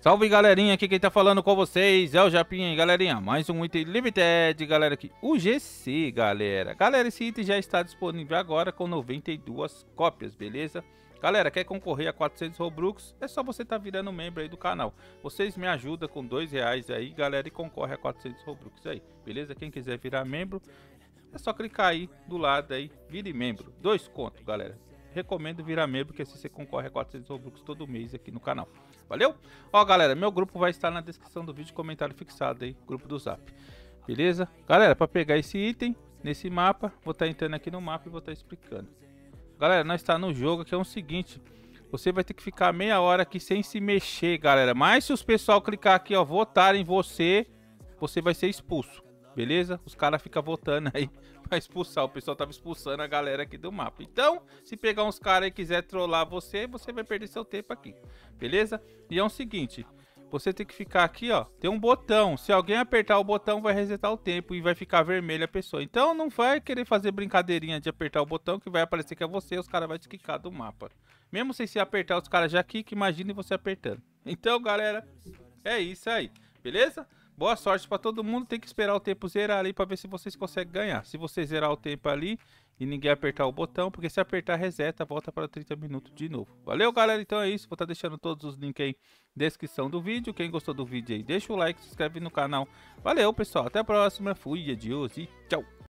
Salve galerinha, aqui quem tá falando com vocês é o Japinha, galerinha. Mais um item limited, galera, aqui. O GC, galera. Galera, esse item já está disponível agora com 92 cópias, beleza? Galera, quer concorrer a 400 Robux? É só você tá virando membro aí do canal. Vocês me ajudam com R$2 aí, galera, e concorre a 400 Robux aí, beleza? Quem quiser virar membro, é só clicar aí do lado aí, vire membro. 2 contos, galera. Recomendo virar membro, porque assim você concorre a 400 Robux todo mês aqui no canal. Valeu? Ó, galera, meu grupo vai estar na descrição do vídeo, comentário fixado aí, grupo do Zap. Beleza? Galera, para pegar esse item nesse mapa, vou estar entrando aqui no mapa e vou estar explicando. Galera, nós está no jogo que é o seguinte, você vai ter que ficar meia hora aqui sem se mexer, galera. Mas se os pessoal clicar aqui, ó, votar em você, você vai ser expulso. Beleza? Os caras ficam votando aí pra expulsar. O pessoal tava expulsando a galera aqui do mapa. Então, se pegar uns caras e quiser trollar você, você vai perder seu tempo aqui. Beleza? E é o seguinte, você tem que ficar aqui, ó. Tem um botão. Se alguém apertar o botão, vai resetar o tempo e vai ficar vermelho a pessoa. Então, não vai querer fazer brincadeirinha de apertar o botão que vai aparecer que é você. Os caras vão te quicar do mapa. Mesmo sem se apertar, os caras já quicam. Imagine você apertando. Então, galera, é isso aí. Beleza? Boa sorte pra todo mundo, tem que esperar o tempo zerar ali pra ver se vocês conseguem ganhar. Se você zerar o tempo ali e ninguém apertar o botão, porque se apertar reseta, volta para 30 minutos de novo. Valeu, galera, então é isso, vou estar deixando todos os links aí na descrição do vídeo. Quem gostou do vídeo aí, deixa o like, se inscreve no canal. Valeu, pessoal, até a próxima, fui, adiós e tchau.